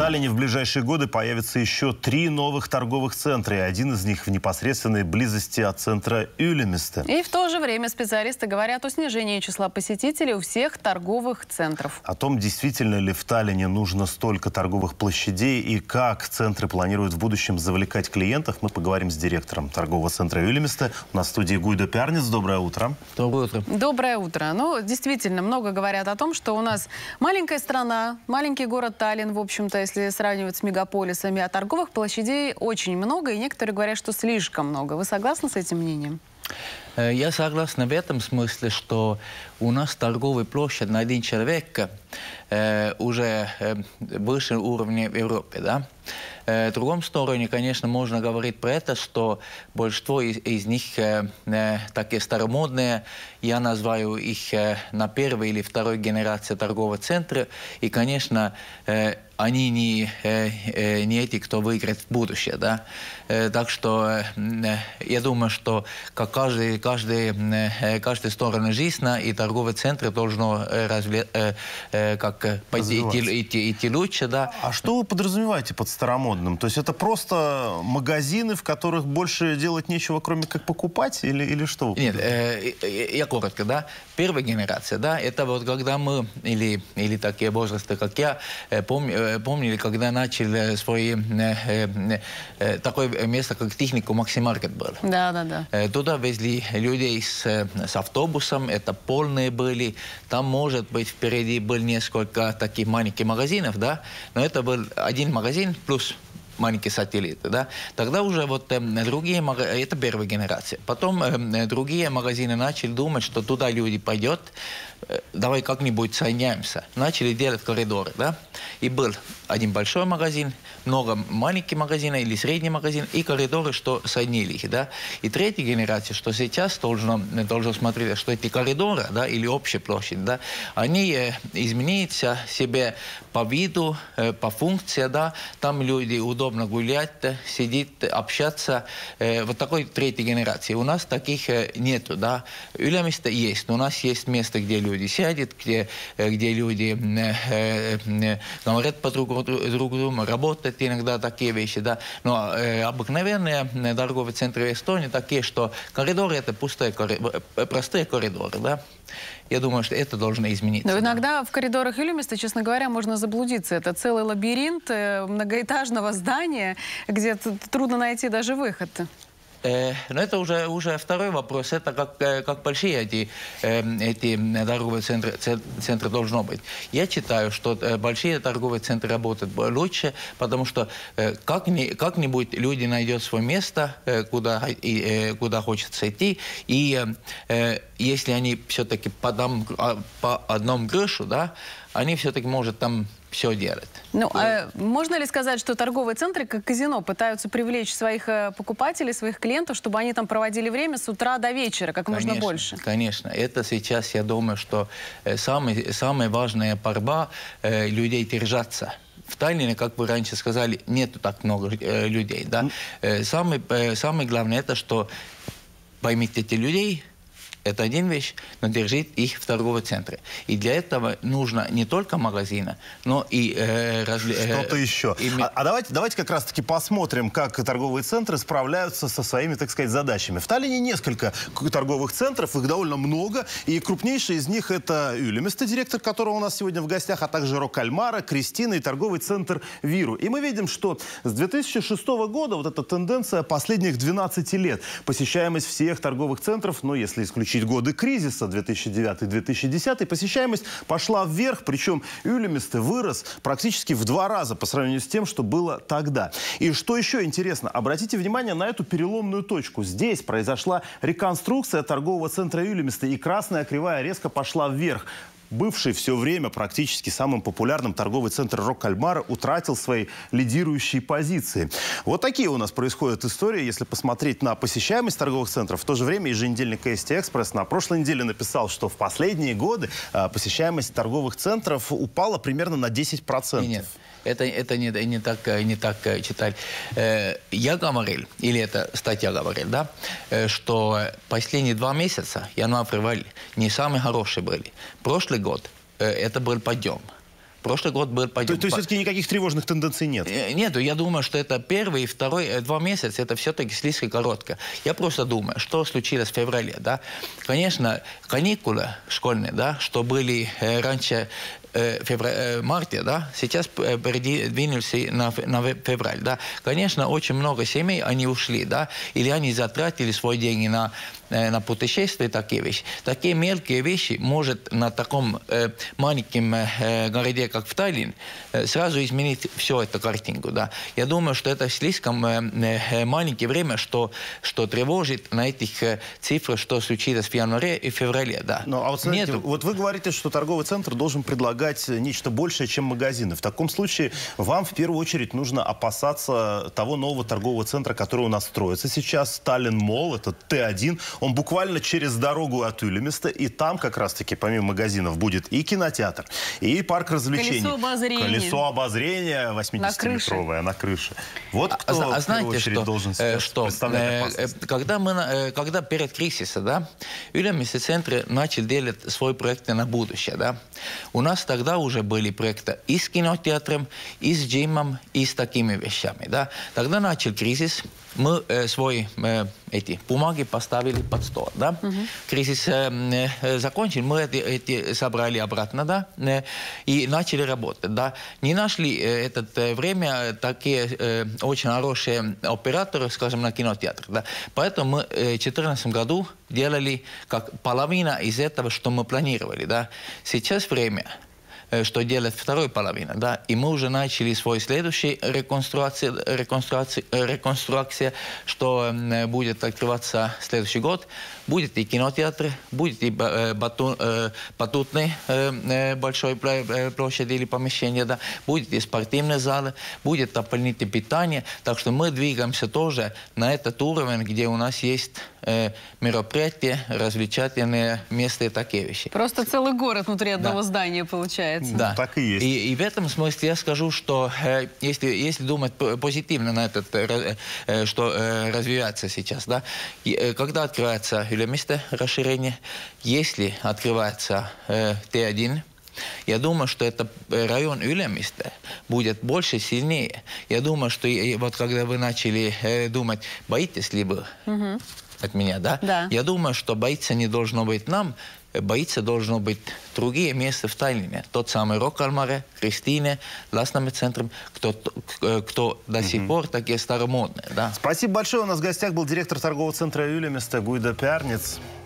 Таллине в ближайшие годы появится еще 3 новых торговых центра, и один из них в непосредственной близости от центра Юлимисте. И в то же время специалисты говорят о снижении числа посетителей у всех торговых центров. О том, действительно ли в Таллине нужно столько торговых площадей и как центры планируют в будущем завлекать клиентов, мы поговорим с директором торгового центра Юлимисте. У нас в студии Гуйдо Пярнец. Доброе утро. Доброе утро. Доброе утро. Ну, действительно, много говорят о том, что у нас маленькая страна, маленький город Таллин, в общем-то, если сравнивать с мегаполисами, а торговых площадей очень много, и некоторые говорят, что слишком много. Вы согласны с этим мнением? Я согласен в этом смысле, что у нас торговая площадь на один человека уже выше уровня в Европе, да? В другом стороне, конечно, можно говорить про это, что большинство из них такие старомодные. Я называю их на первой или второй генерации торгового центра. И, конечно, они не эти, кто выиграет в будущее. Да? Так что я думаю, что как каждая сторона жизни, и торговые центры должно идти лучше. Да? А что вы подразумеваете под старомодным? То есть это просто магазины, в которых больше делать нечего, кроме как покупать? Или что? Нет, я коротко, да. Первая генерация, да, это вот когда мы, или такие возрасты, как я, помнили, когда начали свои, такое место, как технику Максимаркет был. Да. Туда везли людей с автобусом, это полные были. Там, может быть, впереди был несколько таких маленьких магазинов, да, но это был один магазин плюс маленькие сателлиты, да. Тогда уже вот другие магазины, это первая генерация. Потом другие магазины начали думать, что туда люди пойдут, давай как-нибудь соединяемся. Начали делать коридоры, да. И был один большой магазин, много маленьких магазинов или средний магазин, и коридоры, что соединили их, да. И третья генерация, что сейчас должно смотреть, что эти коридоры, да, или общая площадь, да, они изменятся себе по виду, по функции, да. Там люди удобно гулять, сидеть, общаться. Вот такой третьей генерации. У нас таких нету, да. Юлимисте есть, но у нас есть место, где люди сидят, где люди говорят по друг другу, работают иногда такие вещи, да. Но обыкновенные торговые центры в Эстонии такие, что коридоры это простые коридоры, да. Я думаю, что это должно измениться. Но иногда в коридорах Юлимисте, честно говоря, можно заблудиться. Это целый лабиринт многоэтажного здания, где трудно найти даже выход. Но это уже второй вопрос. Это как большие эти торговые центры должно быть. Я считаю, что большие торговые центры работают лучше, потому что как-нибудь люди найдут свое место, куда хочется идти. И если они все-таки по одному крышу, да, они все-таки могут там все делать. Ну, можно ли сказать, что торговые центры, как казино, пытаются привлечь своих покупателей, своих клиентов, чтобы они там проводили время с утра до вечера, как можно больше? Конечно. Это сейчас, я думаю, что самая важная борьба людей держаться. В Таллине, как вы раньше сказали, нету так много людей. Да? Самое главное, это что поймите эти людей. Это один вещь, но держит их в торговом центре. И для этого нужно не только магазины, но и что-то еще. Давайте как раз-таки посмотрим, как торговые центры справляются со своими, так сказать, задачами. В Таллине несколько торговых центров, их довольно много. И крупнейший из них это Юлимисте, директор которого у нас сегодня в гостях, а также Рок Аль Мare, Кристина и торговый центр Виру. И мы видим, что с 2006 года вот эта тенденция последних 12 лет. Посещаемость всех торговых центров, ну, если исключить годы кризиса 2009-2010, посещаемость пошла вверх, причем Юлимисте вырос практически в 2 раза по сравнению с тем, что было тогда. И что еще интересно, обратите внимание на эту переломную точку. Здесь произошла реконструкция торгового центра Юлимисте, и красная кривая резко пошла вверх. Бывший все время практически самым популярным торговый центр Рок Аль Mare утратил свои лидирующие позиции. Вот такие у нас происходят истории, если посмотреть на посещаемость торговых центров. В то же время еженедельник ST Express на прошлой неделе написал, что в последние годы посещаемость торговых центров упала примерно на 10%. Нет. Это не так читать. Я говорил, или это статья говорил, да, что последние 2 месяца, январь-февраль, не самые хорошие были. Прошлый год это был подъем. Прошлый год был подъем. То есть все-таки никаких тревожных тенденций нет? Нету. Я думаю, что это первый и второй, 2 месяца, это все-таки слишком коротко. Я просто думаю, что случилось в феврале, да. Конечно, каникулы школьные, да, что были раньше марте, да, сейчас передвинулись на февраль, да. Конечно, очень много семей, они ушли, да, или они затратили свои деньги на путешествия, такие вещи. Такие мелкие вещи может на таком маленьком городе, как в Таллин, сразу изменить всю эту картинку, да. Я думаю, что это слишком маленькое время, что тревожит на этих цифрах, что случилось в январе и феврале, да. Ну, а вот, смотрите, вот вы говорите, что торговый центр должен предлагать нечто большее, чем магазины. В таком случае вам в первую очередь нужно опасаться того нового торгового центра, который у нас строится сейчас. Таллин Молл, это Т1. Он буквально через дорогу от Юлеместа. И там как раз-таки помимо магазинов будет и кинотеатр, и парк развлечений. Колесо обозрения 80-метровое на крыше. Вот кто в первую очередь должен представлять опасность. Когда перед кризисом, да, Юлеместа центр начал делать свои проекты на будущее, да, у нас тогда уже были проекты и с кинотеатром, и с джимом, и с такими вещами, да. Тогда начал кризис, мы свои эти бумаги поставили под стол, да. Кризис закончил, мы эти собрали обратно, да, и начали работать, да. Не нашли это время такие очень хорошие операторы, скажем, на кинотеатр, да. Поэтому мы в 2014 году делали как половина из этого, что мы планировали, да. Сейчас время, что делать второй половина, да, и мы уже начали свой следующий реконструкция, что будет открываться следующий год. Будет и кинотеатр, будет и батутный большой площади или помещение, да, будет и спортивные залы, будет дополнительное питание. Так что мы двигаемся тоже на этот уровень, где у нас есть мероприятия, развлекательные места и такие вещи. Просто целый город внутри одного здания получается. Да. Так и есть. И в этом смысле я скажу, что если думать позитивно на этот, что развивается сейчас, да, когда открывается Юлеместа расширение, если открывается Т1, я думаю, что это район Юлеместа будет больше, сильнее. Я думаю, что вот когда вы начали думать, боитесь ли вы от меня, да? Да. Я думаю, что боиться не должно быть нам, боиться должно быть другие места в Таллине. Тот самый Роккалмаре, Кристине, Ласными центром, кто до сих пор такие старомодные. Да. Спасибо большое. У нас в гостях был директор торгового центра Юлеместа Гуйда Пярниц.